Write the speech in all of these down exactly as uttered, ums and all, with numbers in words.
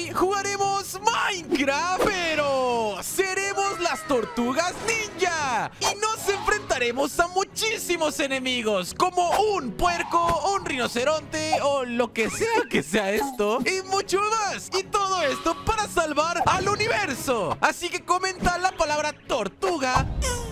Hoy jugaremos Minecraft, pero seremos las tortugas ninja y nos enfrentaremos a muchísimos enemigos, como un puerco, un rinoceronte o lo que sea que sea esto, y mucho más. Y todo esto para salvar al universo. Así que comenta la palabra tortuga.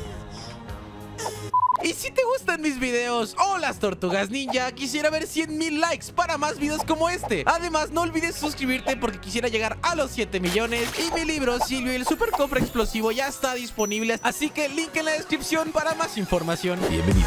Y si te gustan mis videos o las tortugas ninja, quisiera ver cien mil likes para más videos como este. Además, no olvides suscribirte porque quisiera llegar a los siete millones. Y mi libro, Silvio y el super cofre explosivo, ya está disponible. Así que link en la descripción para más información. Bienvenido.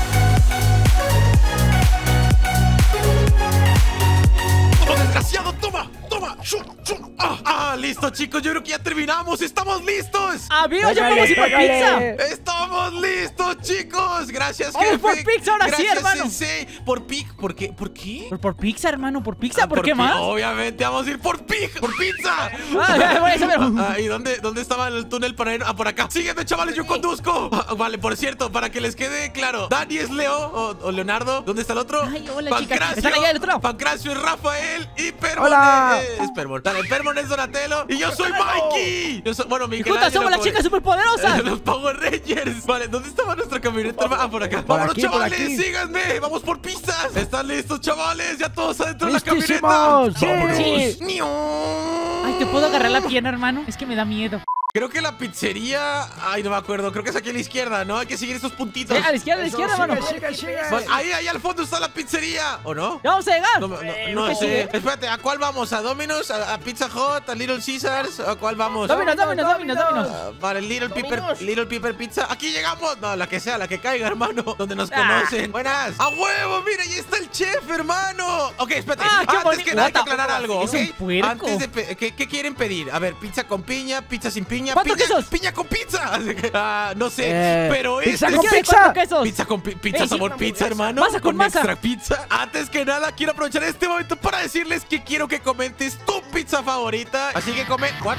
¡Toma, desgraciado! ¡Toma! ¡Toma! ¡Shum, shum! ¡Ah! ¡Ah! ¡Listo, chicos! Yo creo que ya terminamos. ¡Estamos listos! ¡Amigos, ya vamos a ir por pizza! ¡Estamos listos, chicos! Gracias, ¡Vamos jefe. por pizza ahora sí, Gracias, hermano! Sensei. Por pig. ¿Por qué? ¿Por qué? Por, por pizza, hermano, por pizza, Ah, ¿por, qué pi- más? Obviamente vamos a ir por pig, por pizza. Ah, ya, bueno, eso, pero- Ah, ¿y dónde, dónde estaba el túnel para ir? Ah, por acá. Sígueme, chavales, yo conduzco. Ah, vale, por cierto, para que les quede claro, Dani es Leo o, o Leonardo. ¿Dónde está el otro? Ay, hola, chicas. Pancracio. Están allá del otro lado. Pancracio es Rafael y Permon Hola. es, es Permon. Dale, Permon es Donatello y yo soy Mikey. Yo soy, bueno, Y Miguel juntas somos las chicas superpoderosas. Los Power Rangers. Vale, ¿dónde estaba nuestra camioneta? Ah, por acá. Por Vámonos, aquí, por chavales, aquí. síganme. Vamos por pizzas. ¿Están listos, chavales? Ya todos adentro de la ¡Listísimos! camioneta. ¡Sí! ¡Vámonos! Sí. ¡Niu! Ay, ¿te puedo agarrar la pierna, hermano? Es que me da miedo. Creo que la pizzería... Ay, no me acuerdo. Creo que es aquí a la izquierda, ¿no? Hay que seguir estos puntitos. Eh, a la izquierda, a la izquierda, hermano. Sigue, sigue, sigue. Vale, ahí, ahí al fondo está la pizzería. ¿O no? ¿Ya vamos a llegar? No, no, Eh, no que sé. sigue. Espérate, ¿a cuál vamos? ¿A Domino's? ¿A, a Pizza Hut? ¿A Little Caesars? ¿A cuál vamos? Dominos, Dominos, Dominos, Dominos. Ah, vale, Little Pepper, Little Pepper Pizza. Aquí llegamos. No, la que sea, la que caiga, hermano. Donde nos Ah. conocen. Buenas. ¡A huevo! Mira, ahí está el chef, hermano. Ok, espérate. Ah, qué Antes bonito. que nada hay que What the- aclarar algo, ¿Es ¿ok? un puerco? Antes de pe- ¿qué, ¿Qué quieren pedir? A ver, pizza con piña, pizza sin piña. ¿Cuántos piña, quesos? Piña con pizza. Ah, no sé, Eh, pero pizza este... con ¿Qué? pizza. ¿Cuántos quesos? Pizza con pi- pizza Ey, sí, sabor una pizza, hamburguesa. hermano. Masa con masa. extra pizza. Antes que nada, quiero aprovechar este momento para decirles que quiero que comentes tu pizza favorita. Así que comen. ¿What?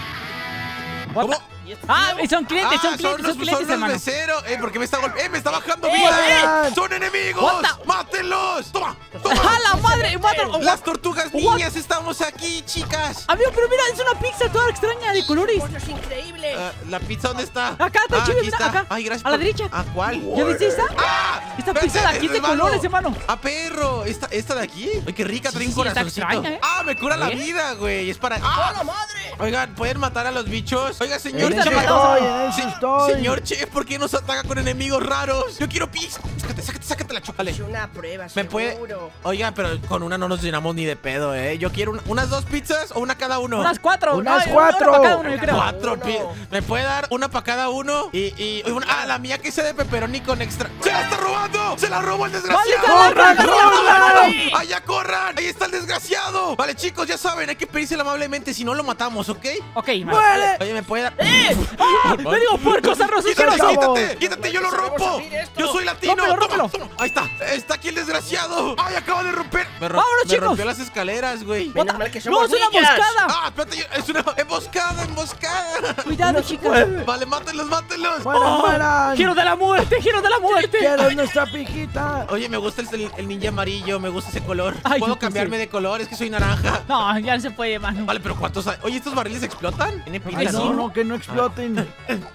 What ¿Cómo? the- Ah, son clientes, Ah, son clientes, los, son clientes, los hermano. meseros. Eh, ¿por qué me está golpeando? Eh, me está bajando Eh, vida. eh. Son enemigos. What the- Mátenlos. Toma, toma. ¡Ah, la madre! madre! Oh, Las tortugas What? niñas estamos aquí, chicas. Amigo, pero mira, es una pizza toda extraña de colores. ¡Es increíble! Ah, ¿La pizza dónde está? Acá, está Ah, chido, aquí mira, está. acá. Ay, gracias. A la por- derecha. ¿A cuál? ¿Ya viste esta? ¡Ah! Esta pizza de aquí es de hermano. colores, hermano. ¡A perro! ¿Esta, esta de aquí? Ay, qué rica, Sí, trae un sí, está corazoncito. extraña, ¿eh? ¡Ah, me cura la ¿Eh? vida, güey! Es para... ¡A ¡Ah! la madre! Oigan, ¿pueden matar a los bichos? Oiga, señor En eso chef. estoy, en eso Se- estoy. Señor chef, ¿por qué nos ataca con enemigos raros? Yo quiero pizza. Sácate, sácate, sácate la chupale. Es una prueba, ¿Me puede...? seguro. Oiga, pero con una no nos llenamos ni de pedo, ¿eh? Yo quiero una- unas dos pizzas o una cada uno. Unas cuatro. Unas no, cuatro. Una para cada uno, yo creo. Cuatro Uno. pi- ¿Me puede dar una para cada uno? Y, y una- ah, la mía que sea de pepperoni con extra. ¡Se la está robando! ¡Se la robó el desgraciado! ¡Corran, corran! ¡Allá corran! ¡Ahí está el desgraciado! Vale, chicos, ya saben, hay que pedírselo amablemente, si no lo matamos, ¿ok? Ok, ¡Muere! Oye, ¿me puede dar? ¡Ah! ¡Me digo puercos arroz ¡Quítate, asqueroso! quítate! ¡Quítate! ¡Yo lo Sabemos rompo! abrir esto. ¡Yo soy latino! Rómpelo, Toma, rómpelo. toma. Ahí está. Está aquí el desgraciado. ¡Ay, acaba de romper! Me, ro- Vámonos, me chicos. rompió las escaleras, güey. Menos mal que ¡No, somos es una ninjas. moscada! Ah, espérate, yo- es una emboscada, emboscada. Cuidado, chicas. Vale, mátenlos, mátenlos. ¡Mueran, Oh, mueran! ¡Giro de la muerte! ¡Giro de la muerte! ¡Quiero nuestra pijita! Oye, me gusta el, el ninja amarillo, me gusta ese color. Ay, Puedo yo cambiarme sí. de color, es que soy naranja. No, ya no se puede, mano. Vale, pero ¿cuántos hay? Oye, ¿estos barriles explotan? ¿Tiene Ay, pilas? sí. No, no, que no exploten.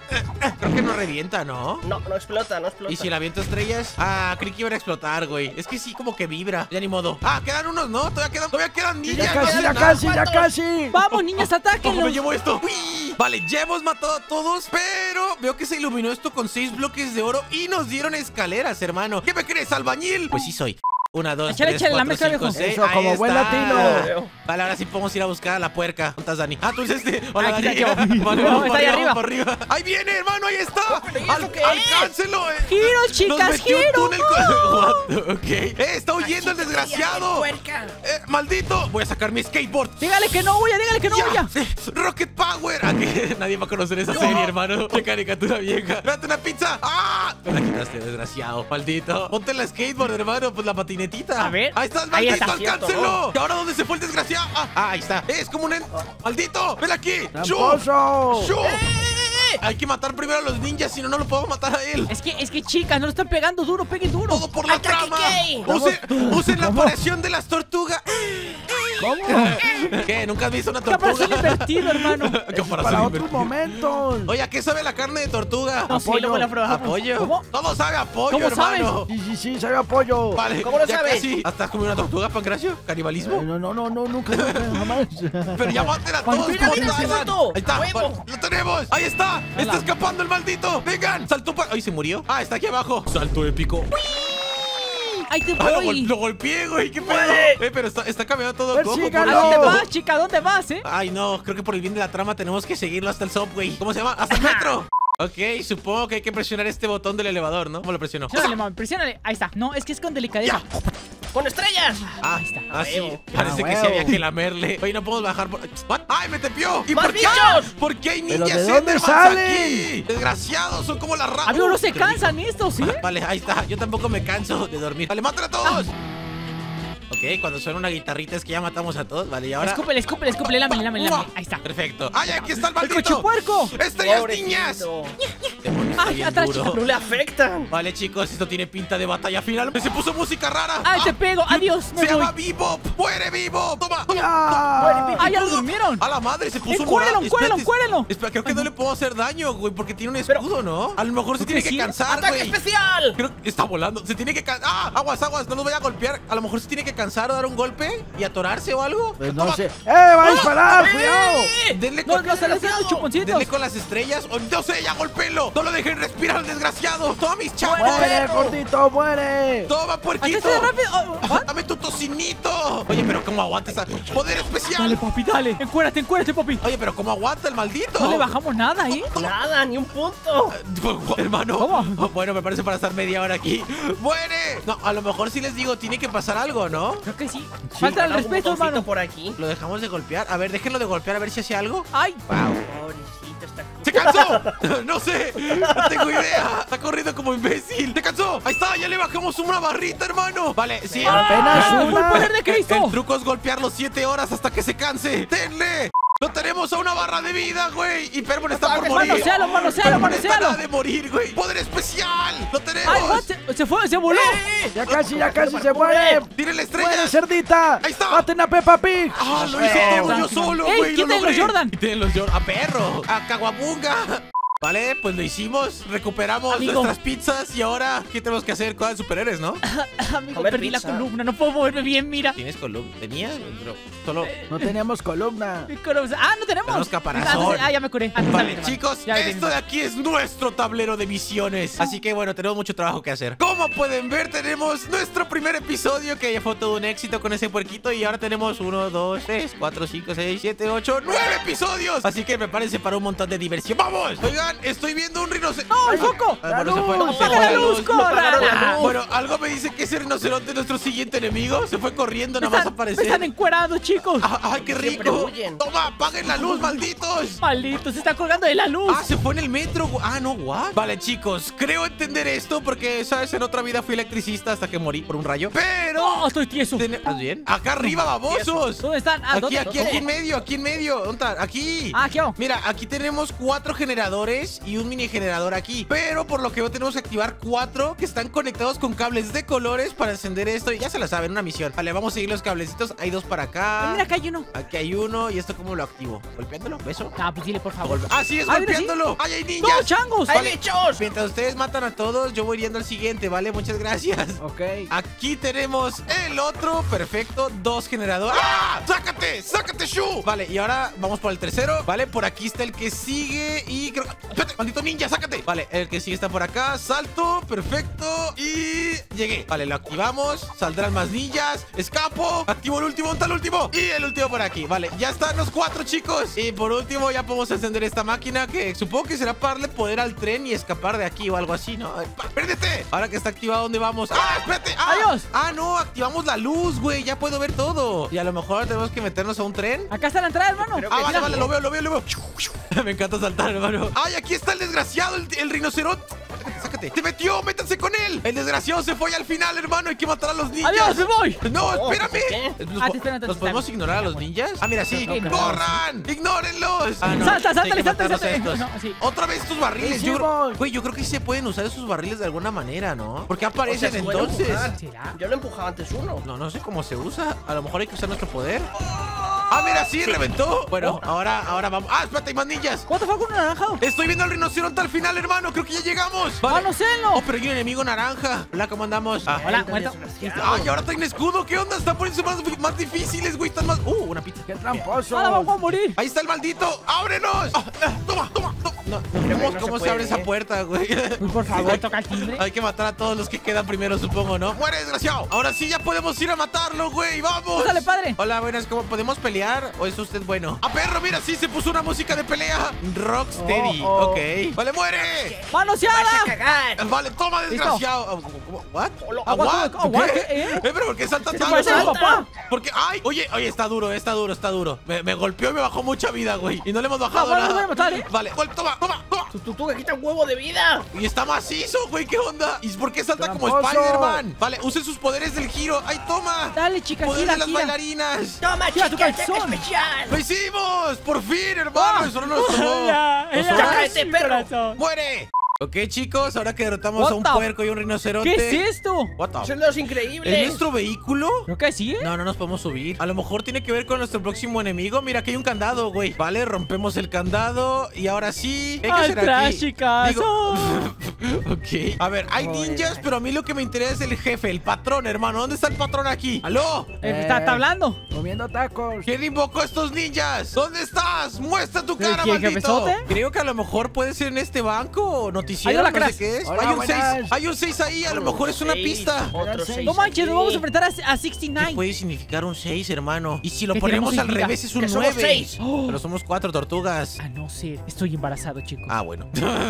Creo que no revienta, ¿no? No, no explota, no explota. ¿Y si la aviento estrellas? Ah, creí que iba a explotar, güey. Es que sí, como que vibra. Ya ni modo. Ah, quedan unos, ¿no? Todavía quedan, todavía quedan ninjas. Ya casi, no ya hacen casi, nada. ya casi. ¡Vamos, niñas, ¿Cómo me atáquenlos! llevo esto? Uy. Vale, ya hemos matado a todos, pero veo que se iluminó esto con seis bloques de oro y nos dieron escaleras, hermano. ¿Qué me crees, albañil? Pues sí soy. Una, dos, Échale, tres, échale la cuatro, mezcla, cinco, viejo. seis. Eso, Ahí como buen está. latino. Vale, ahora sí podemos ir a buscar a la puerca. ¿Dónde estás, Dani? Ah, tú eres este. Hola, Aquí Dani. está yo. Vale, No, vamos está para ahí arriba, arriba. vamos para arriba. Ahí viene, hermano, ahí está. pero ¿y eso Al- qué es? ¡Alcáncelo! eh. ¡Giro, Nos chicas, metió un giro! túnel con- What? Ok. Eh, está huyendo el Así desgraciado. sería, puerca. Eh, maldito. Voy a sacar mi skateboard. Dígale que no huya, dígale que no Ya. huya. Sí. Rocket Power. ¿A qué? Nadie va a conocer esa serie, hermano. Qué caricatura vieja. ¡Date una pizza! ¡Ah! Me la quitaste, desgraciado. Maldito. Ponte la skateboard, hermano. Pues la patinetita. A ver. Ahí está, Ahí maldito. está. ¡Alcáncenlo! ¿Y ahora dónde se fue el desgraciado? Ah, ah, ahí está. Es como un... en- ¡Maldito! ¡Ven aquí! ¡Tramposo! ¡Shoo! Hay que matar primero a los ninjas, si no, no lo podemos matar a él. Es que, es que, chicas, no lo están pegando duro, peguen duro. Todo por la ¡Ataque trama. gay! Use- usen la ¿Cómo? aparición de las tortugas. ¿Cómo? ¿Qué? ¿Nunca has visto una Caparazón tortuga? invertido, hermano. Caparazón Para otro invertido. momento. Oye, ¿a qué sabe la carne de tortuga? No sé, Apoyo. luego la probamos. ¿Apoyo? ¿Cómo? Todo sabe a pollo, ¿Cómo sabes? hermano. Sí, sí, sí, sabe apoyo. Vale, ¿Cómo lo ya sabes? casi. ¿Hasta comido una tortuga, Pancracio? Eh, ¿Canibalismo? no, no, no, no, nunca, nunca, jamás. Pero ya maten a todos. Mira, ¿Cómo mira, tardan? Salto. Ahí está. ¡A huevo! Vale, ¡lo tenemos! ¡Ahí está! ¡Está Hola. escapando el maldito! ¡Vengan! ¡Saltó para... ¡Ay, se murió! ¡Ah, está aquí abajo! ¡Salto épico! Ahí te ¡Ah, lo, voy. gol- lo golpeé, güey! ¿Qué pedo? ¡Muere! Eh, pero está, está cambiando todo cojo. Persígalo. ¿A dónde pobrecito. vas, chica? ¿A dónde vas, eh? Ay, no, creo que por el bien de la trama tenemos que seguirlo hasta el subway. ¿Cómo se llama? ¡Hasta el metro! Ok, supongo que hay que presionar este botón del elevador, ¿no? ¿Cómo lo presionó? Presiónale, mami, presiónale. Ahí está. No, es que es con delicadeza. ¡Con estrellas! Ah, Ahí está. ah, sí. huevo. Parece Ah, que sí huevo. había que lamerle. Oye, no podemos bajar por... ¿What? ¡Ay, me tepió! ¿Y ¡Más por qué? bichos! ¿Por qué hay ¿Pero ninjas de dónde Endermans salen? aquí? Desgraciados, son como las ramas. Amigo, no se cansan estos, ¿sí? Vale, ahí está. Yo tampoco me canso de dormir. Vale, ¡mátala a todos! Ok, cuando suena una guitarrita es que ya matamos a todos. Vale, y ahora... Escúpele, escúpele, escúpele, lámele, lámele, lámele. Ahí está. Perfecto. ¡Ay, aquí está el ¡El maldito! cochipuerco! ¡Estrellas Pobrecito. niñas! Demonio, está Ay, bien atrás, duro. chica. ¡No le afectan! Vale, chicos, esto tiene pinta de batalla final. Se puso música rara. ¡Ay, te Ah, pego! ¡Adiós! Me Se voy. llama Bebop. ¡Muere Bebop! ¡Toma! toma. ¡Ah! ¡Ah, ya lo durmieron! ¡A la madre! Se puso ¡Encuérdelo, morado. encuérdelo, Espérate, encuérdelo! Espera, creo que no le puedo hacer daño, güey, porque tiene un escudo, ¿no? A lo mejor se tiene que sí? cansar, ¡Ataque güey. especial! Creo que está volando. Se tiene que cansar. ¡Ah! Aguas, aguas. No los voy a golpear. A lo mejor se tiene que cansar o dar un golpe y atorarse o algo. Pues no Toma. sé. ¡Eh, va a disparar! ¡Eh! ¡Cuidado! Denle No, con... no, se le están dando chuponcitos. Denle con las estrellas. O, no sé, ya golpélo. No lo dejen respirar al desgraciado. Toma mis chavos. ¡Muere, gordito, muere! Toma, ¡Hasta puerquito. este rápido! Oh, oh, Dame tu tocinito. Oye, pero ¿cómo aguanta esa poder especial? Dale, papi, dale. Encuérdate, encuérdate, papi. Oye, pero ¿cómo aguanta el maldito? No le bajamos nada, ¿eh? Nada, ni un punto. Hermano. ¿Cómo? Bueno, me parece para estar media hora aquí. ¡Muere! No, a lo mejor sí les digo, tiene que pasar algo, ¿no? Creo que sí. Falta el Habrá un respeto, botoncito hermano. por aquí. Lo dejamos de golpear. A ver, déjenlo de golpear a ver si hace algo. ¡Ay! Wow. Pobrecito, está... ¡Se cansó! No sé, no tengo idea. Está corriendo como imbécil. ¡Se cansó! Ahí está, ya le bajamos una barrita, hermano. Vale, sí. Apenas ¡Ah! ¡Fue el una. poder de Cristo! El truco es golpearlo siete horas hasta que se canse. ¡Denle! ¡Lo tenemos a una barra de vida, güey! Y Permon está por morir. ¡Manosealo, manosealo, Permon está manosealo! nada de morir, güey. ¡Poder especial! ¡Lo tenemos! ¡Ay, what? Se, se fue, se voló. Ya casi, ya casi se muere. ¡Tírenle ¡Muere, estrellas! cerdita! Ahí está. ¡Maten a Peppa Pig! ¡Ah, lo hice todo yo solo, Ey, güey! ¡Lo quiten los logré! Jordan. ¡Quiten los Jordan! ¡A perro! ¡A Caguabunga! Vale, pues lo hicimos, recuperamos Amigo. nuestras pizzas y ahora, ¿qué tenemos que hacer con superhéroes, no? Amigo, Comer perdí la pizza. columna. No puedo moverme bien, mira. ¿Tienes columna? ¿Tenías? Pero solo... No teníamos columna. Mi columna- Ah, no tenemos. Tenemos caparazón. Ah, entonces- ah, ya me curé. Ah, está Vale, bien, hermano. chicos, Ya esto bien. de aquí es nuestro tablero de misiones. Así que bueno, tenemos mucho trabajo que hacer. Como pueden ver, tenemos nuestro primer episodio, que ya fue todo un éxito con ese puerquito. Y ahora tenemos uno, dos, tres, cuatro, cinco, seis, siete, ocho, nueve episodios. Así que prepárense para un montón de diversión. ¡Vamos! Oigan, estoy viendo un rinoceronte. ¡No, el foco! Ah, bueno, se fue. luz! Se ¡Apaga fue la luz, apagaron la corra! luz. Bueno, algo me dice que ese rinoceronte es nuestro siguiente enemigo. Se fue corriendo Me nada más a están, me aparecer. están encuerados, chicos. Ah, ¡Ay, qué Siempre rico! huyen. ¡Toma, apaguen la luz, malditos! Maldito, se está colgando de la luz. Ah, se fue en el metro. gu- Ah, no, what? Vale, chicos, creo entender esto porque, ¿sabes? En otra vida fui electricista hasta que morí por un rayo. Pero... No, estoy tieso. Tene- ¿Estás bien? Acá arriba, babosos. ¿Dónde están? Ah, Aquí, ¿dónde? aquí, aquí en medio, aquí en medio. ¿Dónde está? Aquí. Ah, aquí vamos. Mira, aquí tenemos cuatro generadores y un mini generador aquí. Pero por lo que veo tenemos que activar cuatro que están conectados con cables de colores para encender esto. Y ya se lo saben, una misión. Vale, vamos a seguir los cablecitos. Hay dos para Ah, acá. mira, acá hay uno. Aquí hay uno. ¿Y esto cómo lo activo? ¿Golpeándolo? ¿Beso? Ah, pues dile, por favor. Ah, sí, es Ah, mira, sí. golpeándolo. ¡Ay, hay ¡No, ninjas! changos! ¡Hay bichos! Mientras ustedes matan a todos, yo voy yendo al siguiente, ¿vale? Muchas gracias. Ok. Aquí tenemos el otro, perfecto, dos generadores. ¡Ah! ¡Sácate! ¡Sácate, Shu! Vale, y ahora vamos por el tercero, ¿vale? Por aquí está el que sigue y creo... ¡Espérate, maldito ninja, sácate! Vale, el que sigue está por acá, salto, perfecto, y llegué. Vale, lo activamos, saldrán más ninjas, escapo, activo el último, ¿dónde está el último? Y el último por aquí, vale, ya están los cuatro, chicos. Y por último ya podemos encender esta máquina que supongo que será para darle poder al tren y escapar de aquí o algo así, ¿no? A ver, pa- ¡pérdete! Ahora que está activado, ¿dónde vamos? ¡Ah, espérate! ¡Ah! ¡Adiós! Ah, no, activamos la luz, güey, ya puedo ver todo. Y a lo mejor ahora tenemos que meternos a un tren. Acá está la entrada, hermano. Creo Ah, que vale, sí. vale, lo veo, lo veo, lo veo. Me encanta saltar, hermano. ¡Ay, aquí está el desgraciado, el, el rinoceronte! Sácate, acércate. ¡Se metió! ¡Métanse con él! El desgraciado se fue al final, hermano. Hay que matar a los ninjas. ¡Adiós, me voy! No, Oh, espérame. ¿qué? ¿Los, Ah, po- te esperan, te ¿los esperan. podemos ignorar a los ninjas? Ah, mira, sí. No, no, ¡Corran! ¡Ignórenlos! Ah, no. Salta, Hay salta, que salta, matarlos a salta. estos. No, sí. Otra vez estos barriles. Yo, hicimos? güey, yo creo que sí se pueden usar esos barriles de alguna manera, ¿no? ¿Por qué O sea, aparecen se puede entonces? empujar. ¿Será? Yo lo empujaba antes uno. No, no sé cómo se usa. A lo mejor hay que usar nuestro poder. Ah, mira, sí, reventó. Bueno, ahora, ahora vamos. Ah, espérate, hay más ninjas. ¿Cuánto fue con un naranjado? Estoy viendo al rinoceronte al final, hermano. Creo que ya llegamos. Vale. ¡Manocelo! Oh, pero hay un enemigo naranja. Hola, ¿cómo andamos? Ah. Hola, Ahí muerto. también es desgraciado. Ay, ahora traen escudo. ¿Qué onda? Están poniéndose más, más difíciles, güey. Están más. Uh, una pizza. ¡Qué tramposo! ¡Ahora vamos a morir! Ahí está el maldito. ¡Ábrenos! Ah, ah, toma, toma, toma. No, no que vemos no cómo se se, abre puede, esa ¿eh? puerta, güey. Uy, por favor, toca el timbre. Hay que matar a todos los que quedan primero, supongo, ¿no? ¡Muere, desgraciado! Ahora sí ya podemos ir a matarlo, güey. ¡Vamos! ¡Dale, padre! Hola, buenas. ¿Cómo podemos pelear? ¿O es usted bueno? ¡Ah, perro! Mira, sí se puso una música de pelea. Rocksteady. Oh, oh. Ok. ¡Vale, muere! ¡Vas a ¡Manoseada! Ah, cagar! Vale, toma, Listo. desgraciado. Ah, ¿cómo? ¿What? Hola, Ah, aguanta, what? aguanta, ¿Qué? ¿eh? Eh, pero ¿por qué salta ¿Qué tanto? parece mi papá? Porque, ay, oye, oye, está duro, está duro, está duro. Me, me golpeó y me bajó mucha vida, güey. Y no le hemos bajado Ah, bueno, nada. nos voy a matar, ¿eh? Vale, gol, toma, toma, toma. Tu tortuga quita un huevo de vida. Y está macizo, güey, ¿qué onda? ¿Y por qué salta como ¡Tramposo! Spider-Man? Vale, usen sus poderes del giro. ¡Ay, toma! Dale, chica, ¡Poder gira, de las gira. bailarinas! Toma, Gira tu chica, ataque calzón. especial. ¡Lo hicimos! ¡Por fin, hermano! Eso no nos tomó. Ya, Dos ya, horas. cállate, sí, perro. corazón. ¡Muere! Ok, chicos, ahora que derrotamos What a un the- puerco y un rinoceronte. ¿Qué es esto? What the- Eso es de los ¿Es increíbles. nuestro vehículo? Creo que sí, ¿eh? No, no nos podemos subir. A lo mejor tiene que ver con nuestro próximo enemigo. Mira, aquí hay un candado, güey. Vale, rompemos el candado. Y ahora sí. ¿Qué hay que ¡Al hacer trash, aquí? chicas! Digo- ok. A ver, hay Joder. ninjas, pero a mí lo que me interesa es el jefe, el patrón, hermano. ¿Dónde está el patrón aquí? ¡Aló! Eh, ¿Está, está hablando? Comiendo tacos. ¿Quién invocó a estos ninjas? ¿Dónde estás? ¡Muestra tu cara, ¿Quién, maldito! jefazote? Creo que a lo mejor puede ser en este banco o noticiero, Ahí va la no sé crash. qué es. Hola, hay un buenas. seis, hay un seis ahí, a lo mejor es una Seis, pista. Otro seis. seis. No manches, aquí. nos vamos a enfrentar a, a sesenta y ¿Qué nueve. puede significar un seis, hermano? Y si lo Que ponemos tenemos al seis vidas. revés es un Que somos nueve. seis. Oh. Pero somos cuatro tortugas. A no ser, estoy embarazado, chicos. Ah, bueno.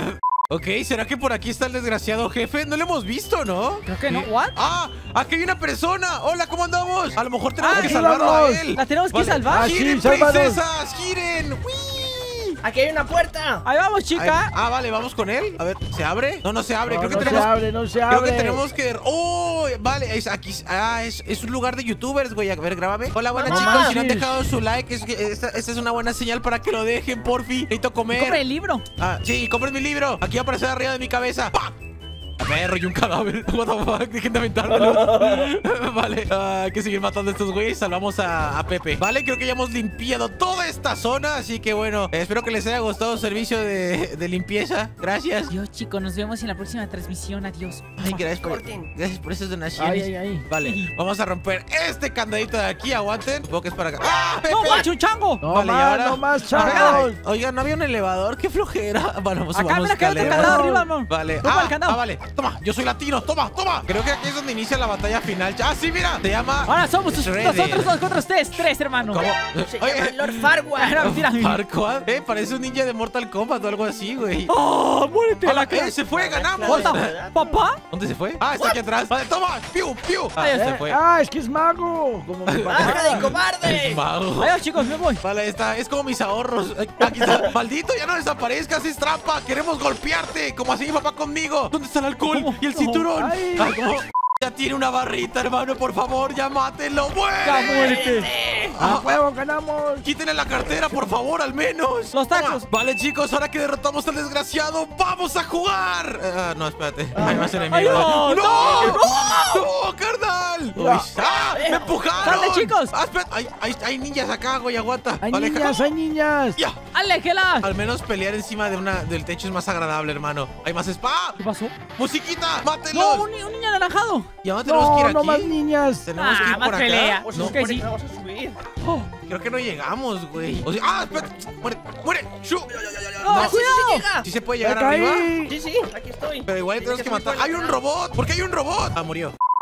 Ok, ¿será que por aquí está el desgraciado jefe? No lo hemos visto, ¿no? Creo que no. ¿Qué? ¿What? ¡Ah! ¡Aquí hay una persona! ¡Hola, ¿cómo andamos? A lo mejor tenemos Ah, que aquí salvarlo a vamos. él. La tenemos que Vale. salvar. Ah, sí, ¡Giren, sálvanos. princesas! ¡Giren! ¡Uy! Aquí hay una puerta. Ahí vamos, chica. Ay, ah, vale, vamos con él. A ver, ¿se abre? No, no se abre. No, Creo que no se tenemos. abre, no se Creo abre. que tenemos que. ¡Oh! Vale, es aquí. Ah, es, es un lugar de youtubers, güey. A ver, grábame. Hola, buenas No chicos. Si no han manches. dejado su like, es que esta, esta es una buena señal para que lo dejen, porfi. Necesito comer. Compra el libro. Ah, sí, compren mi libro. Aquí va a aparecer arriba de mi cabeza. ¡Pam! Perro y un cadáver. What the fuck, dejen de aventármelo. Vale, ah, hay que seguir matando a estos güeyes. Salvamos a, a Pepe. Vale, creo que ya hemos limpiado toda esta zona. Así que bueno, eh, espero que les haya gustado el servicio de, de limpieza. Gracias. Dios, chicos, nos vemos en la próxima transmisión. Adiós. Ay, gracias por, Corten. gracias por esas donaciones. Ay, ay, ay. Vale, vamos a romper este candadito de aquí. Aguanten. Supongo que es para acá. ¡Ah, Pepe! ¡No, manches, un chango! No Vale, y más, ahora- no más, Ay, chavos. oiga, ¿no había un elevador? ¡Qué flojera! Bueno, vamos Acá, mira, acá hay otro escaleras. candado arriba, amor. Vale. Toma Ah, el candado. ah, vale. Toma, yo soy latino. Toma, toma. Creo que aquí es donde inicia la batalla final. Ah, sí, mira. Se llama. Ahora somos tus- Shredder. nosotros dos contra ustedes, tres, hermano. ¿Cómo? Se Oye, llama Lord Ah, no, Farquaad. mentira. Farquaad. Eh, parece un ninja de Mortal Kombat o algo así, güey. ¡Oh, muérete! Hola, La eh, se fue, ganamos. What the- ¿Papá? ¿Dónde se fue? Ah, está aquí atrás. Vale, toma. Piu, piu. Ah, Ay, se Eh, fue. ah, es que es mago. Como mi papá. ¡Baja de cobarde! Mago. Adiós, chicos, me voy. Vale, está, es como mis ahorros. Ay, aquí está. Maldito, ya no desaparezcas, es trampa. Queremos golpearte, como así mi papá conmigo. ¿Dónde está el alcohol ¿Cómo? y el cinturón? Ay. Ay, ¿cómo? Ya tiene una barrita, hermano, por favor, ya mátenlo. Ya ¡Muere! muérete. ¡A huevo, ganamos! Quítenle la cartera, por favor, al menos. Los tacos. Toma. Vale, chicos, ahora que derrotamos al desgraciado, ¡vamos a jugar! Ah, no, espérate. Hay más enemigos. no, ¡No! ¡No, carnal! Uy, ¡ah! ¡Me empujaron! ¡Sale, chicos! Ah, espera. Hay, hay, hay ninjas acá, güey, aguanta. ¡Hay Vale, niñas, hay niñas! ¡Ya! ¡Aléjela! Al menos pelear encima de una, del techo es más agradable, hermano. Hay más spa. ¿Qué pasó? ¡Musiquita! No, ¡Mátenlos! un, ni- un niño anaranjado. ¿Y a dónde tenemos que ir No, aquí? no más niñas. Tenemos que Ah, ir más por pelea. acá. Pues No, se que supone sí. que vamos a subir. Oh, Creo que no llegamos, güey. O sea, ¡ah, espérate! ¡Muere! ¡Muere! ¡Shu! no, No, sí, sí cuidado. llega. ¿Sí se puede ¡Me llegar arriba? caí! Sí, sí, aquí estoy. Pero igual Tienes tenemos que ser muy matar. bueno, ¡Hay un ¿verdad? robot! ¿Por qué hay un robot? Ah, murió.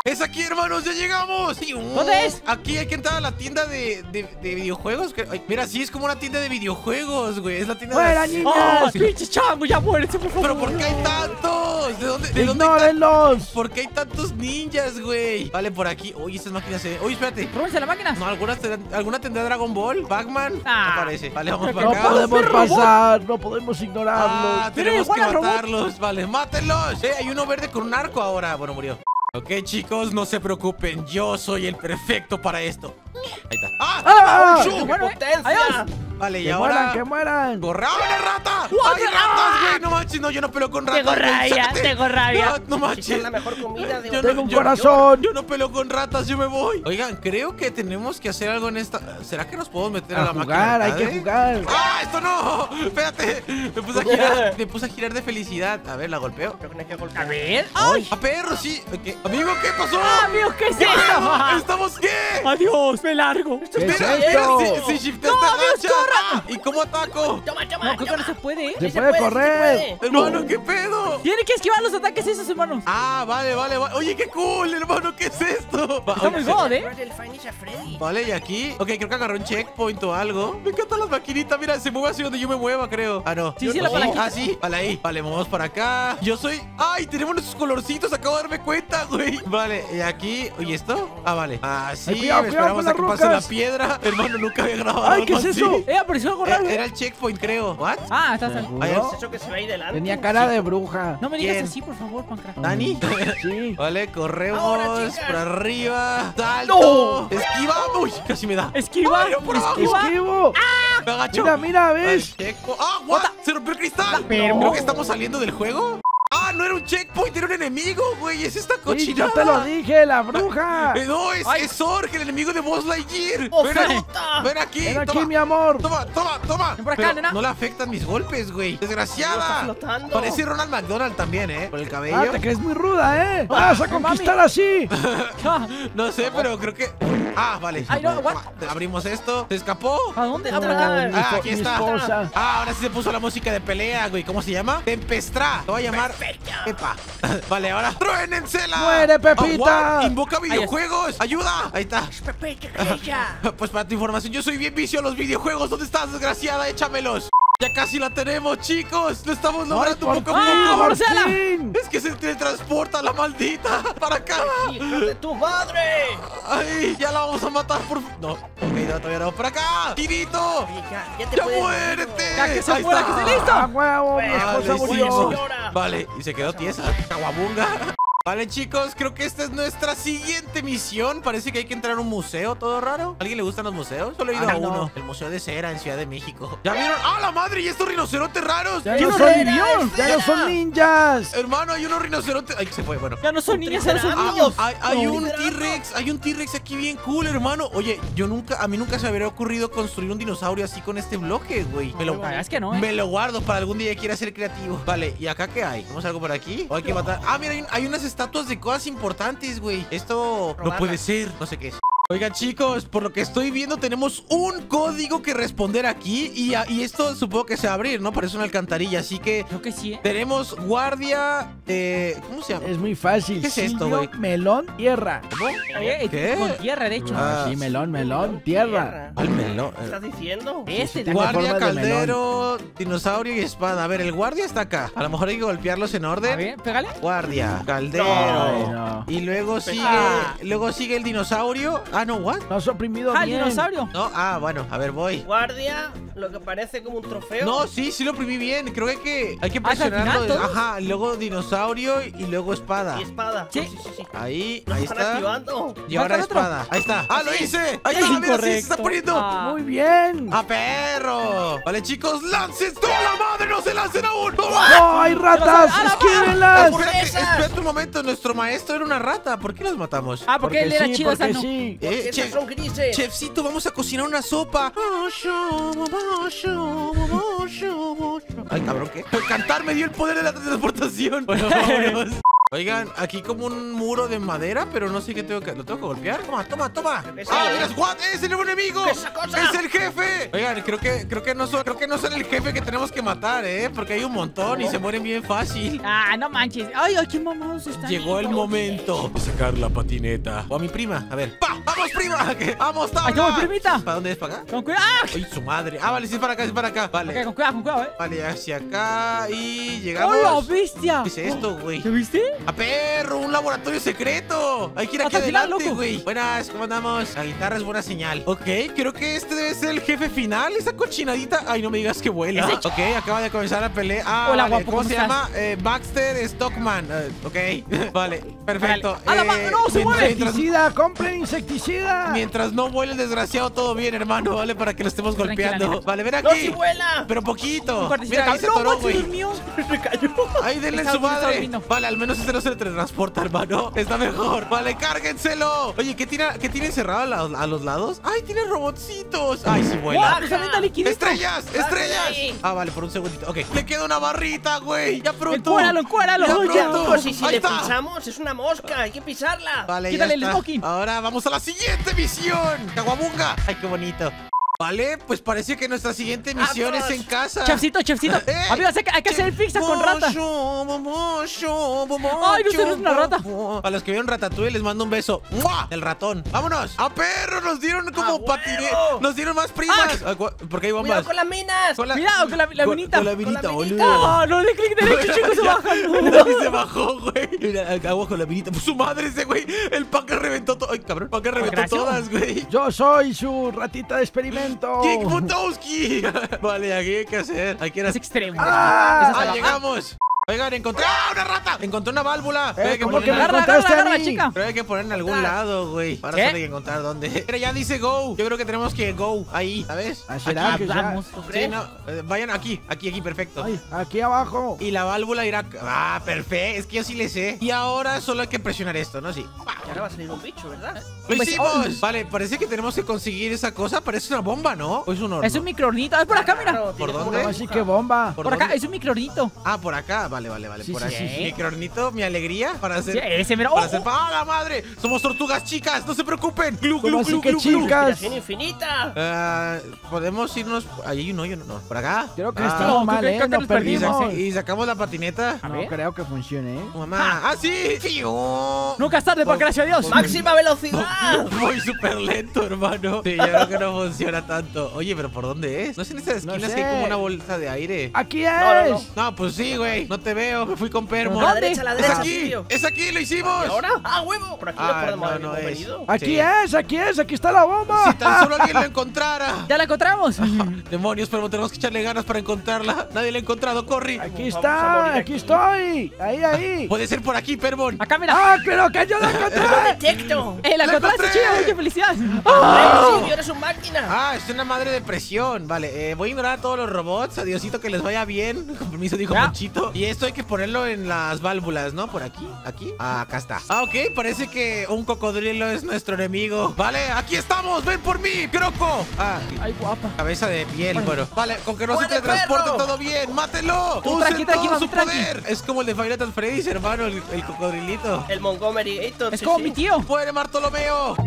¡Es aquí, hermanos! ¡Ya llegamos! ¿Dónde es? Aquí hay que entrar a la tienda de, de, de videojuegos. Ay, mira, sí, es como una tienda de videojuegos, güey. Es la tienda ¡Fuera, de... niñas! ¡Oh, pinche chango! ¡Ya muérense, por favor! ¿Pero por qué hay tantos? ¿De dónde, de dónde hay ¡Ignórenlos! tan- ¿Por qué hay tantos ninjas, güey? Vale, por aquí. Oye, estas máquinas se... Oye, espérate. ¡Róbense la máquina! No, ¿alguna, tendrá- ¿alguna tendrá Dragon Ball? ¿Pac-Man? Ah. No parece. Vale, vamos Pero para No acá. podemos perro, robot. pasar, no podemos ignorarlos. Ah, Mira, tenemos que igual al robot. matarlos. Vale, mátenlos. Eh, hay uno verde con un arco ahora. Bueno, murió. Ok, chicos, no se preocupen. Yo soy el perfecto para esto. Ahí está. ¡Ah! ¡Ah! ¡Shu! ¡Qué bueno, eh! ¡Potencia! ¡Adiós! Vale, y ¡Que ahora... mueran, que mueran! ¡Corre! ¡Ábrele, rata! What ¡Hay the- ratas, güey! No manches, no, yo no peleo con ratas. Tengo güey, rabia, sácate. tengo rabia. No, no Si es manches. la mejor comida de Yo Tengo no- un yo- corazón. Yo no peleo con ratas, yo me voy. Oigan, creo que tenemos que hacer algo en esta... ¿Será que nos podemos meter a, A la jugar, máquina? hay que arcade? jugar. ¡Ah, esto no! Espérate. Me puse a girar, me puse a girar de felicidad. A ver, la golpeo. Creo que no hay que A golpear. ver. ¡Ay! ¡A perro, sí! ¿Qué? Amigo, ¿qué pasó? ¡Ah, amigo! ¿Qué es esto? ¿Estamos qué? ¡Adiós! ¡Me largo! ¿Qué es Mira, esto? mira, si, si shifteas te agachas. Ah, ¿y cómo ataco? ¡Toma, toma, No, creo que toma! no se puede, ¿eh? Se Sí puede sí correr. puede. Hermano, ¿qué pedo? Tiene que esquivar los ataques esos, hermanos. Ah, vale, vale, vale. Oye, qué cool, hermano, ¿qué es esto? Va, Está oye, muy god, ¿eh? Recuerda el Finisher Freddy. Vale, y aquí. Ok, creo que agarré un checkpoint o algo. Me encantan las maquinitas. Mira, se mueve así donde yo me mueva, creo. Ah, no. Sí, Yo sí, no. la palanquita. Ah, sí. Vale, ahí. Vale, vamos para acá. Yo soy. ¡Ay! Tenemos nuestros colorcitos. Acabo de darme cuenta, güey. Vale, y aquí. ¿Oye esto? Ah, vale. Ah, sí. Ay, cuidado, cuidado Esperamos con a las que pase la rocas. piedra. Hermano, nunca había grabado. Ay, ¿qué algo es así. eso? Eh, apareció algo Eh, raro. Era el checkpoint, creo. ¿What? Ah, está está. ¿Seguro? Ay, ¿Es eso que se ve ahí delante? Tenía cara de bruja. No me digas ¿Quién? así, por favor, Pancraft. ¿Dani? Sí. Vale, corremos Ahora, chicas. por arriba. ¡Salto! ¡No! ¡Esquivamos! Uy, casi me da. Esquiva, Ay, no, por abajo. esquiva. ¡Esquivo! Me agacho. Mira, mira, Vale, ¿ves? checkpo- ¡Ah, what! ¡Se rompió el cristal! Pero- Creo que estamos saliendo del juego. ¡Ah, no era un checkpoint! ¡Era un enemigo, güey! ¡Es esta Sí, cochinada! yo te lo dije, la bruja. Eh, no, es, Ay. es Zorg, el enemigo de Buzz Lightyear. ¡Oh, ven, aquí, fruta! ven aquí, Ven aquí, toma, mi amor. toma, toma, toma. Ven por acá, Pero nena. no le afectan mis golpes, güey. Está Desgraciada. flotando. Parece Ronald McDonald también, ¿eh? Por el cabello. Ah, te crees muy ruda, ¿eh? Vas a conquistar así. Ah, No sé, pero creo que... Ah, vale. Ay, no, what? Abrimos esto. ¿Se escapó? ¿A dónde? Ah, por No, acá. mi Ah, espo- aquí mi está. esposa. Ah, ahora sí se puso la música de pelea, güey. ¿Cómo se llama? Tempestra. Te voy a llamar Pepa. Vale, ahora truénensela. ¡Muere, Pepita! Ah, what? Invoca videojuegos. Ayuda. Ahí está. ¡Pepita, ella! Pues para tu información, yo soy bien vicio a los videojuegos. ¿Dónde estás, desgraciada? Échamelos. Ya casi la tenemos, chicos. Lo estamos Ay, logrando por poco a fin, ¡Ah, poco. por Marcela! fin. Es que se teletransporta la maldita. Para acá. ¡Hijo de tu madre! Ay, ya la vamos a matar por... No, ok, no, todavía no. ¡Para acá! ¡Tirito! Oye, ya, ya te ¡Ya puedes ir, muérete! Ya que se Ahí muera, está. que esté listo. ¡A huevo! Mi Pues, esposa Vale, murió. sí, señora. Vale, y se quedó tiesa. Caguabunga. Vale, chicos, creo que esta es nuestra siguiente misión. Parece que hay que entrar a un museo, todo raro. ¿A alguien le gustan los museos? Solo he ido Ah, a no. uno. El Museo de Cera en Ciudad de México. ¿Ya vieron? ¡Ah, la madre! ¿Y estos rinocerontes raros? Ya ¿Quién no no son era? ya no son ninjas. Hermano, hay unos rinocerontes... Ay, se fue, bueno. Ya no son niñas, ahora son Ah, niños. hay, hay No. un Liderando. T-Rex, hay un T-Rex aquí bien cool, hermano. Oye, yo nunca, a mí nunca se me habría ocurrido construir un dinosaurio así con este bloque, güey. Me lo, La verdad es que no, ¿eh? me lo guardo para algún día que quiera ser creativo. Vale, ¿y acá qué hay? ¿Vamos algo por aquí? ¿O hay que matar? Ah, mira, hay, hay unas estatuas de cosas importantes, güey. Esto no Probarlas. puede ser. No sé qué es. Oigan, chicos, por lo que estoy viendo tenemos un código que responder aquí y, a- y esto supongo que se va a abrir, ¿no? Parece una alcantarilla, así que Creo que sí, ¿eh? tenemos guardia, eh, ¿cómo se llama? Es muy fácil. ¿Qué es esto, Silvio, güey? melón, tierra. Eh, ¿Qué? Con tierra, de hecho. Ah, Sí, melón, melón, tierra. Al melón. ¿Qué estás diciendo? Este, Tiene Guardia, forma de caldero, dinosaurio y espada. A ver, el guardia está acá. A lo mejor hay que golpearlos en A orden. ver, pégale. Guardia, caldero. Ay, no. Y luego sigue, Ah. luego sigue el dinosaurio. Ah, no, what? No has oprimido Ah, el bien. dinosaurio. No, ah, bueno, a ver, voy. Guardia, lo que parece como un trofeo. No, sí, sí lo oprimí bien. Creo que hay que, hay que Ah, ¿es al presionarlo. final todos? Ajá, luego dinosaurio y luego espada. Y espada. Sí. sí, sí, sí. Ahí, Lo ahí están está. activando. Y ahora Falta el otro. espada. Ahí está. ¡Ah, lo Sí. hice! ¡Ahí Es está! ¡Mira, sí, se incorrecto. está poniendo! Ah. Muy bien. ¡A perro! Vale, chicos, lancen toda la madre, no se lancen aún. ¡No! ¡No, hay ratas! ¡A la ¡Esquívenlas! Espérate, ¡Sorpresa! espérate un momento, nuestro maestro era una rata. ¿Por qué las matamos? Ah, porque él era sí, chido, esa porque no. sí. Porque Eh, estas chef, son grises. chefcito, vamos a cocinar una sopa. Ay, cabrón, ¿qué? El cantar me dio el poder de la transportación. Bueno, vámonos. Oigan, aquí como un muro de madera, pero no sé qué tengo que... ¿Lo tengo que golpear? Toma, toma, toma. ¿Es ¡Ah, el- mira, Squad! ¡Es el nuevo enemigo! ¿Qué es esa cosa? ¡Es el jefe! Oigan, creo que, creo que no son, creo que no son el jefe que tenemos que matar, ¿eh? Porque hay un montón y se mueren bien fácil. Ah, no manches. Ay, ay, qué mamados están. Llegó el momento de sacar la patineta. O a mi prima. A ver. ¡Pa! ¡Vamos, prima! ¿Qué? ¡Vamos, tabla! Ahí está mi primita. ¿Para dónde es? ¿Para acá? Con cuidado. ¡Ah! ¡Ay, su madre! Ah, vale, sí es para acá, sí es para acá. Vale. Ok, con cuidado, con cuidado, eh. Vale, hacia acá y llegamos. ¡Hola, bestia! ¿Qué es esto, güey? ¿Te viste? ¡A perro! ¡Un laboratorio secreto! Hay que ir aquí Hasta el final, adelante, loco. güey. Buenas, ¿cómo andamos? La guitarra es buena señal. Ok, creo que este debe ser el jefe final. Esa cochinadita. Ay, no me digas que vuela. ¿Ese? Ok, acaba de comenzar la pelea. Ah, Hola, vale. guapo, ¿Cómo, ¿cómo se estás? llama? Eh, Baxter Stockman. Eh, ok, vale, perfecto. Vale. ¡A la ma- Eh, no, se mientras- mueve! Mientras, Insecticida, compren insecticida. mientras no vuele el desgraciado, todo bien, hermano. Vale, para que lo estemos Tranquila, golpeando. nena. Vale, ven ¡No, aquí. si vuela! Pero poquito. Un cuartito Mira, de ahí se cab- atoró, ¡No, manches, güey. Dios mío! Se cayó. Ahí denle en Está su durmiendo, está madre. durmiendo. Vale, al menos este no se le teletransporta, hermano. Está mejor. Vale, cárguenselo. Oye, ¿qué tiene, qué tiene encerrado a, la- a los lados? ¡Ay, tiene robotcitos! ¡Ay, sí ¡Guau! vuela! ¡Pues avienta liquidito! ¡Estrellas! ¡Estrellas! ahí. Ah, vale, por un segundito. Ok, le queda una barrita, güey. Ya pronto. ¡Encuéralo, encuéralo! Ya ¡Ya! pronto. Pues si, si Ahí le está. pisamos, es una mosca, hay que pisarla. Vale, Quítale ya el está. smoking. Ahora vamos a la siguiente misión. ¡Caguabunga! ¡Ay, qué bonito! Vale, pues parece que nuestra siguiente misión ¡Atrás! es en casa. Chefcito, chefcito. Eh, Amigos, hay que, hay que hacer el pizza con rata. Ay, Ay, no sé, no es una rata. A los que vieron Ratatouille les mando un beso. ¡Mua! El ratón. ¡Vámonos! ¡A perro! Nos dieron como ¡A patine. huevo! Nos dieron más primas. Ah, gu- ¿Por qué hay bombas? ¡Cuidado con las minas! Con la- Cuidado con la- la con- minita. Con la Con minita, la minita. boludo. ¡Ah, no! De clic derecho, chicos, se bajan. Y se bajó, güey. Mira, agua con la minita. Pues su madre ese, güey. El Packer reventó todo. Ay, cabrón. Packer reventó Gracias. todas, güey. Yo soy su ratita de experimento. Kick Butowski. Vale, aquí hay que hacer. Hay que ir a... Es extremo. Ah, Esa se ¡Ah, baja. llegamos! Oigan, encontré... ¡Ah, una rata! Encontré una válvula. Pero hay que ¿cómo que ponerla- me Agarra, agarra, encontraste a agarra, mí? chica. Pero hay que poner en algún lado, güey. Ahora ¿Qué? solo hay que encontrar dónde. Mira, ya dice go. Yo creo que tenemos que go ahí, ¿sabes? Ah, ¿será Aquí. que ya? Vamos. Sí, no, eh, vayan aquí, aquí, aquí, perfecto. Ay, aquí abajo. Y la válvula irá... Ah, perfecto, es que yo sí le sé. Y ahora solo hay que presionar esto, ¿no? Sí. Y ahora va a salir un bicho, ¿verdad? ¡Lo Pues, hicimos! oh. Vale, parece que tenemos que conseguir esa cosa. Parece una bomba, ¿no? ¿O es un horno? Es un microornito. Es por acá, mira. Claro, ¿Por tiene como dónde? una Así burbuja. que bomba. ¿Por Por acá, dónde? es un microornito. Ah, por acá. Vale, vale, vale. Sí, por sí, aquí. sí. Microornito, mi alegría para hacer... Sí, ese, mira. Para ¡Oh! hacer... ¡Ah, la madre! Somos tortugas chicas, no se preocupen. Glu, ¿Cómo glu, así glu, que glu, glu. chicas? Inspiración infinita. Ah, podemos irnos... Ahí hay un hoyo, ¿no? ¿Por acá? Creo que Ah, estamos no, mal, creo que- ¿eh? creo que Nos nos perdimos. perdimos. Y sacamos la patineta. A No ver. creo que funcione, ¿eh? Mamá. ¡Ah, sí! ¡Fiu! Nunca es tarde, por gracias a Dios. ¡Máxima velocidad! Voy súper lento, hermano. Sí, yo creo que no funciona tanto. Oye, pero ¿por dónde es? ¿No es en estas No esquinas sé. que hay como una bolsa de aire? ¡Aquí No, no, es! no. No, pues sí, güey. No te veo. Me fui con Permo. A la ¿Dónde? derecha, a la ¡Es derecha, aquí! Silvio. ¡Es aquí! ¡Lo hicimos! ¿Y ahora? ¡Ah, huevo! Por aquí Ah, no podemos no, haber no hemos es. venido. ¡Aquí Sí. es! ¡Aquí es! ¡Aquí está la bomba! Si tan solo alguien lo encontrara. Ya la encontramos. Demonios, pero tenemos que echarle ganas para encontrarla. Nadie la ha encontrado, Corri. ¡Aquí Vamos a está! morir ¡Aquí aquí. estoy! ¡Ahí, ahí! Puede ser por aquí, Permon. Acá, mira. ¡Ah, pero que yo la ¡Lo encontré! detecto! ¡Eh, la ¡La encontraste, encontré! chido! ¡Qué felicidad! ¡Ah! Silvio, eres un máquina! Ah, es una madre de presión. Vale, eh, voy a ignorar a todos los robots. Adiosito, que les vaya bien. Con permiso, dijo Ya. Monchito. Y esto hay que ponerlo en las válvulas, ¿no? Por aquí, aquí. Ah, acá está. Ah, ok, parece que un cocodrilo es nuestro enemigo. Vale, aquí estamos. Ven por mí, Croco. Ah, Ay, guapa. cabeza de piel, bueno. Vale, con que no se ¡Muere, teletransporte perro! todo bien. ¡Mátelo! Tú ¡Usen tranqui, tranqui, todo su mami, tranqui. poder! Es como el de Five Nights at Freddy's, hermano, el, el cocodrilito. El Montgomery Gator. Es sí, como sí. mi tío. ¡Puede, Bartolomeo!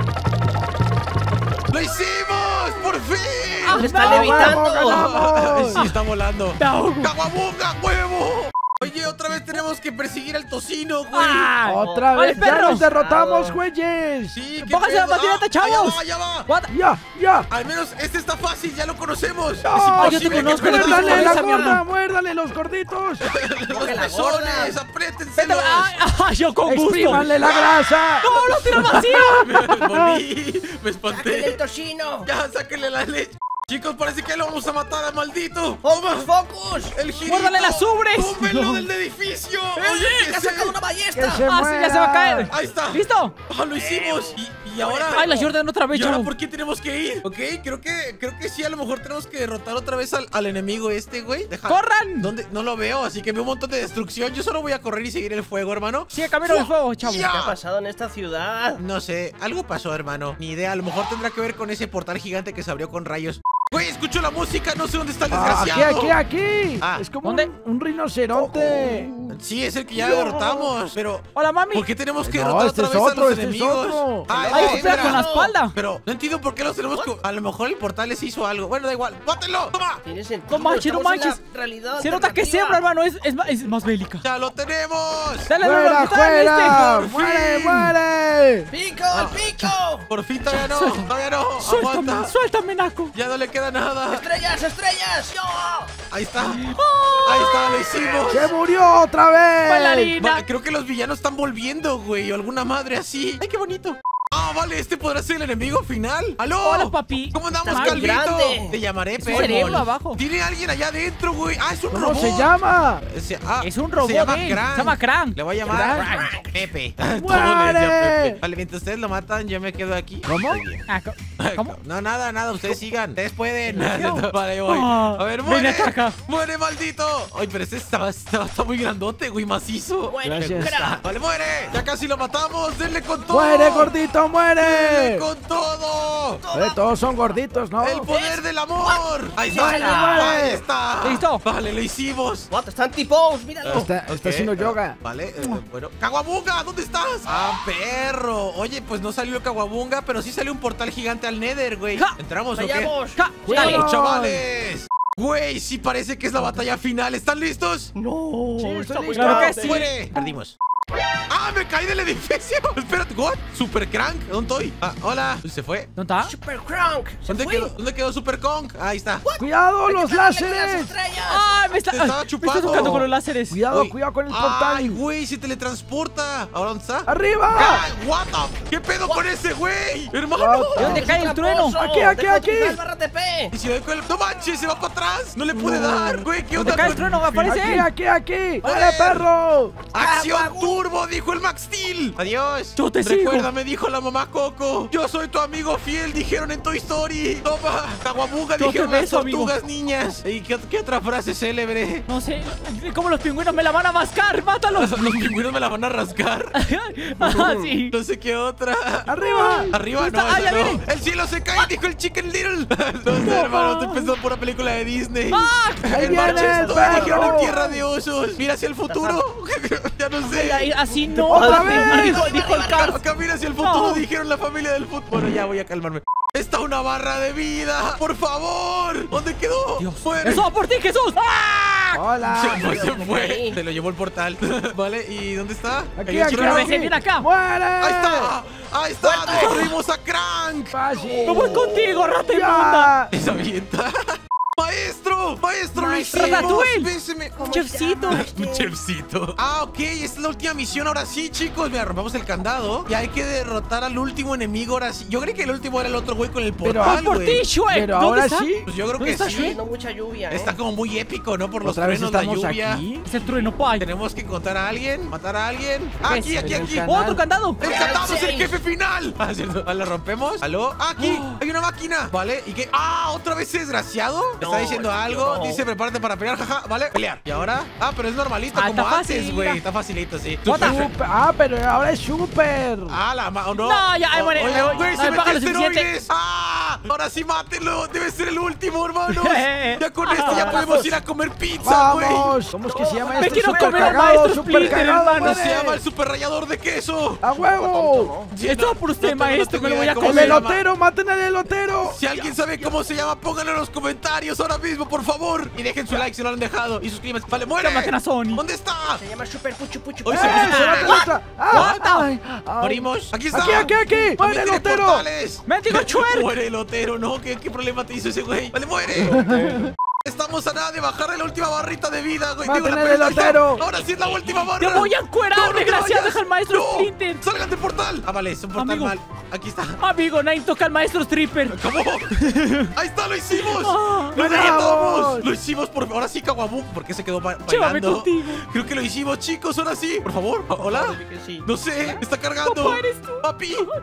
¡Lo hicimos! ¡Por fin! Ah, ¡Le está no, levitando! ¡Ganamos! Sí, está volando. No. ¡Caguabunga, huevo! Oye, otra vez tenemos que perseguir al tocino, güey. Ah, ¡Otra ¡Vale, vez! ¡Ya perros! nos derrotamos, güeyes! Sí, qué Pónganse la pedo. patineta, Ah, chavos. Allá va, allá va. What? ¡Ya, ya! Al menos este está fácil, ya lo conocemos. No, es yo te imposible que conozco, perdamos. no te ¡Muérdale la esa, mi gorda! hermano. ¡Muérdale los gorditos! Los Coge la pezones, gorda. apriétenselos. ¡Ay, ay, yo con gusto! ¡Exprímanle la grasa! ¡No, lo tiro vacío! Me morí, me ¡Sáquenle el espanté. tocino! Ya, sáquenle la leche. Chicos, parece que lo vamos a matar al maldito. ¡Focus, focus! El girito. ¡Muérdale las ubres! ¡Túmbenlo No. del edificio! ¡Eh, Oye, que ¿qué ha sacado una ¡Que ballesta! se ¡Ah, sí, ya se va a caer! muera! Ahí está. ¿Listo? Ah, lo hicimos. Y, y ahora... ¡Ay, la Jordan otra vez, ¿Y ahora chavo! por qué tenemos que ir? Ok, creo que creo que sí, a lo mejor tenemos que derrotar otra vez al, al enemigo este, güey. Deja- ¡Corran! ¿Dónde? No lo veo, así que veo un montón de destrucción. Yo solo voy a correr y seguir el fuego, hermano. Sigue camino del fuego, chavo. Ya. ¿Qué ha pasado en esta ciudad? No sé, algo pasó, hermano. Ni idea, a lo mejor tendrá que ver con ese portal gigante que se abrió con rayos. Güey, escucho la música, no sé dónde está el Ah, aquí, desgraciado. aquí, aquí. Ah, es como ¿dónde? un, un rinoceronte. Sí, es el que ya derrotamos. Pero, Hola, mami. ¿por qué tenemos que No, derrotar este otra es vez otro, a los este es enemigos? otro. Ay, Ahí ay, está mira. con la espalda. Pero no entiendo por qué los tenemos que... A lo mejor el portal les hizo algo. Bueno, da igual. ¡Bátelo! ¡Toma! Tiene sentido. No manches, no estamos en la manches. realidad Se nota que alternativa. siembra, hermano. Es, es, más- es más bélica. ¡Ya lo tenemos! Dale, ¡Fuera, hermano, ¿qué tal fuera! este? ¡Muere, fin! muere! ¡Pico, Ah. el pico! Por fin todavía no. Suéltame. Todavía no. Suéltame, Aguanta. suéltame, Naco. Ya no le queda nada. ¡Estrellas, estrellas! ¡Yo! Ahí está. Ahí está, lo hicimos. ¡Se murió otra vez! Bailarina. Vale, creo que los villanos están volviendo, güey. O alguna madre así. ¡Ay, qué bonito! Ah, vale, este podrá ser el enemigo final. ¡Aló! Hola, papi. ¿Cómo andamos, Está muy Calvito? grande. Te llamaré, Es un Pedro. cerebro abajo. Tiene alguien allá adentro, güey. Ah, es un ¿Cómo robot. se llama? Se- ah, Es un robot, Se llama eh. Crank. Se llama Crank. Le voy a llamar Crank. Pepe. ¡Muere! Todo le decía Pepe. Vale, mientras ustedes lo matan, yo me quedo aquí. ¿Cómo? Estoy bien. Ah, co- ¿Cómo? No, nada, nada, ustedes sigan. Ustedes pueden. No. Vale, yo voy. Ah, A ver, ven, muere. ataca. Muere, maldito. Ay, pero este está, está, está muy grandote, güey, macizo. Bueno, Gracias. crack. Vale, muere. Ya casi lo matamos. Denle con todo. ¡Muere, gordito, Denle muere! con todo. Eh, todos son gorditos, ¿no? El poder del amor. Ahí está. Muere, muere. Ahí está. Listo. Vale, lo hicimos. What, está anti-pose, míralo. Está, está Ok, haciendo yoga. Vale, eh, bueno. ¡Caguabunga! ¿Dónde estás? ¡Ah, perro! Oye, pues no salió Caguabunga, pero sí salió un portal gigante al Nether, güey. Ja. ¿Entramos o qué? Vayamos. Ja, dale. Cuidado. ¡Chavales! Güey, sí parece que es la batalla final. ¿Están listos? No, Sí, está estoy muy listo. Claro que grande. sí. ¡Muere! Perdimos. ¡Ah, me caí del edificio! Espérate, ¿what? Super Crank, ¿dónde estoy? Ah, hola. ¿Se fue? ¿Dónde está? Super Crank. ¿Se ¿Dónde fue? quedó, ¿Dónde quedó Super Kong? Ahí está. ¡Cuidado, Hay que los pegarle con las láseres! estrellas. ¡Ay, me está, Te estaba me está chupando. tocando con los láseres! Cuidado, Uy. cuidado con el ¡Ay, portal. güey! Se teletransporta. ¿Ahora dónde está? ¡Arriba! ¡Ay, what the- ¿Qué pedo con ese güey? ¡Hermano! What ¿De dónde Es cae un el trueno? tramposo. Aquí, aquí, Deja de aquí. utilizar barra T P. Y si doy con el... ¡No manches! ¡Se va para atrás! ¡No le puede dar! Güey, ¿qué ¿Dónde onda? cae el con- trueno? Aparece ¡Aquí, él. aquí, aquí! Joder. ¡Vale, perro! ¡Acción Agua, turbo! Dijo el Max Steel. Adiós. Yo te sigo. Recuerda, me dijo la mamá Coco. Yo soy tu amigo fiel, dijeron en Toy Story. Toma. Caguabuga, Yo te dijeron las beso, amigo. tortugas niñas. ¿Y qué, qué otra frase célebre? No sé, ¿cómo los pingüinos me la van a mascar? ¡Mátalos! Los pingüinos me la van a rascar. Ah, sí. No sé qué otra. ¡Arriba! Arriba, ¿Dónde no, está? Ah, esa ya no. viene. El cielo se cae, dijo el Chicken Little. No sé, hermano, te pensó por una película de Disney. ¡Ah! ¡Ahí En marcha viene el estoy, dijeron en perro! tierra de osos. Mira hacia el futuro. Ya no sé. Ay, ay, así no. ¡Otra Así, vez! Dijo, dijo el Cars. Camina hacia el futuro, No. dijeron la familia del fútbol. Bueno, ya voy a calmarme. Está una barra de vida. Por favor. ¿Dónde quedó? Dios. Muere. ¡Eso va por ti, Jesús! ¡Ah! ¡Hola! Se fue, se Ok. fue. Se lo llevó el portal. Vale, ¿y dónde está? ¡Aquí, Ahí el aquí, trueno. aquí. aquí! Ven acá. ¡Muere! Ahí está. Ahí está. Muerto. Destruimos a Crank. ¡Fácil! ¡Me voy contigo, rata inmunda! ¡Ya! Esa avienta. Maestro, maestro, lo Maestro hicimos. Ratatouille. Béseme. ¿Cómo Chefcito. se llama este? Un chefcito. Ah, ok, esta es la última misión. Ahora sí, chicos. Mira, rompamos el candado. Y hay que derrotar al último enemigo. Ahora sí. Yo creí que el último era el otro güey con el Pero- portal, ¡Voy por güey. ti, Shrek! Pero ¿Dónde ahora está? sí. Pues yo creo ¿Dónde que está sí. Shrek? No mucha lluvia, ¿eh? Está como muy épico, ¿no? Por los Otra vez truenos, la estamos lluvia. aquí. Ese trueno, pay. Tenemos que encontrar a alguien, matar a alguien. ¿Qué Aquí, es? aquí, En el aquí. canal. ¡Otro candado! ¡El candado es el Sí. jefe final! Ah, ¿cierto? Ah, ¿lo rompemos? ¿Aló? Ah, aquí. Hay una máquina. ¿Vale? ¿Y qué? ¡Ah! ¿Otra vez ese desgraciado? ¿Me está No, diciendo tío, algo? no. Dice, prepárate para pelear, jaja. ¿Vale? Pelear. ¿Y ahora? Ah, pero es normalito Ah, como está antes, fácil, güey. mira. Está facilito, sí. What the- Super- ¡Ah, pero ahora es super! Ah, la ma... No, No, ya, ay, Oh, muere, oye, me voy. güey, No se me paga mete lo suficiente. esteroides. ¡Ah! Ahora sí, mátenlo. Debe ser el último, hermanos. Ya con Ah, esto ya podemos abrazos. ir a comer pizza, güey. ¡Vamos! ¿Cómo es que se llama Me este? quiero super comer al cagado, maestro super Splinter, cagado, hermano. Se muere. llama el super rallador de queso. ¡A huevo! Esto por usted, No tengo- no maestro, tengo me lo voy idea a cómo ¡El se comer. llama. elotero! ¡Maten al elotero! Si alguien sabe cómo se llama, pónganlo en los comentarios ahora mismo, por favor. Y dejen su like si no lo han dejado. Y suscríbanse. Vale, muere. Que maten a Sony. ¿Dónde está? Se llama Super Puchu Puchu. Hoy ¡Eh! se puso ¡Se va a super- otra! ¡Ah! What? Ay, ay. Morimos. Aquí está. ¡Aquí, aquí, aquí! ¡Muere También el tiene elotero! portales. ¡Mendigo Shrek! Muere el lotero, ¿no? ¿Qué, ¿Qué problema te hizo ese güey? Vale, muere. Estamos a nada de bajarle la última barrita de vida, güey. Maten la al pelota, ahí está. elotero. Ahora sí es la última barra. ¡Te voy a encuerar, No, no te desgraciado! vayas. ¡Deja al maestro No. Splinter! ¡Salgan del portal! Ah, vale, es un portal Amigo. mal. Aquí está. Amigo, nadie toca al maestro Stripper. ¿Cómo? ¡Ahí está! ¡Lo hicimos! Ah, ¡Lo ¡Ganamos! derrotamos! ¡Lo hicimos! Por... Ahora sí, Caguabú. ¿Por qué se quedó ba Llévame bailando? contigo. Creo que lo hicimos, chicos. Ahora sí. Por favor. ¿Hola? Que sí. No sé. Está cargando. Papá, eres tú. Papi. Ah,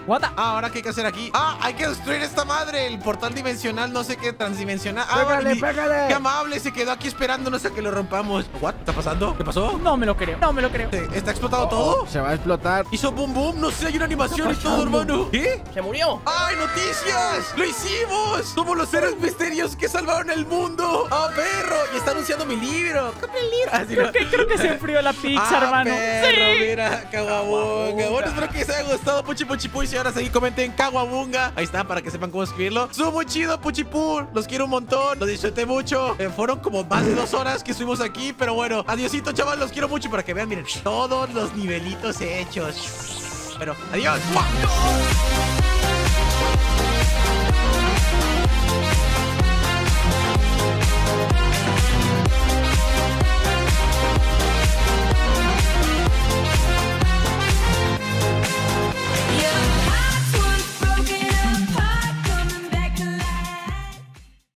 What the- Ah, ahora qué hay que hacer aquí. Ah, hay que destruir esta madre. El portal dimensional, no sé qué, transdimensional. Ah, Pégale, vale, pégale. qué amable, se quedó aquí esperándonos a que lo rompamos. ¿What? ¿Está pasando? ¿Qué pasó? No me lo creo, no me lo creo. ¿Se- ¿Está explotado todo? Se va a explotar. Hizo boom boom, no sé, hay una animación y todo, pasando? hermano. ¿Qué? Se murió. ¡Ay, noticias! ¡Lo hicimos! ¡Somos los héroes misterios que salvaron el mundo! ¡Ah, perro! Y está anunciando mi libro. ¡Compre el libro! Así, Creo ¿no? que, creo que se enfrió la pizza, ¡Ah, hermano. perro! Sí. Mira, Caguabunga. Bueno, espero que les haya gustado Puchi Puchi Puy. Si ahora sí comenten Caguabunga. Ahí está, para que sepan cómo escribirlo. Estuvo muy chido, Puchi Puy. Los quiero un montón. Los disfruté mucho. Eh, fueron como más de dos horas que estuvimos aquí. Pero bueno, adiosito, chaval. Los quiero mucho para que vean, miren, todos los nivelitos hechos. Pero, adiós. ¡Mua!